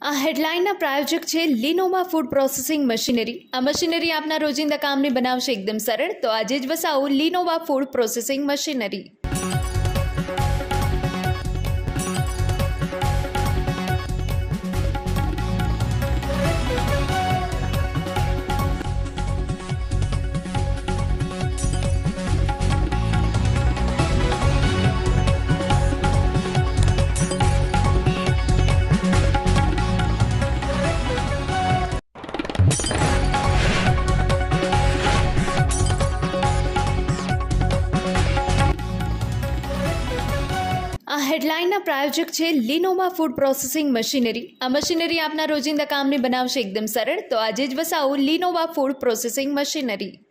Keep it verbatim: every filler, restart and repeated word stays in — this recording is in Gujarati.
આ હેડલાઇનના પ્રાયોજક છે લિનોવા ફૂડ પ્રોસેસિંગ મશીનરી। આ મશીનરી આપના રોજિંદા કામને બનાવશે એકદમ સરળ। તો આજે જ વસાવો લિનોવા ફૂડ પ્રોસેસિંગ મશીનરી। આ હેડલાઇનના પ્રાયોજક છે લિનોવા ફૂડ પ્રોસેસિંગ મશીનરી। આ મશીનરી આપના રોજિંદા કામને બનાવશે એકદમ સરળ। તો આજે જ વસાવો લિનોવા ફૂડ પ્રોસેસિંગ મશીનરી।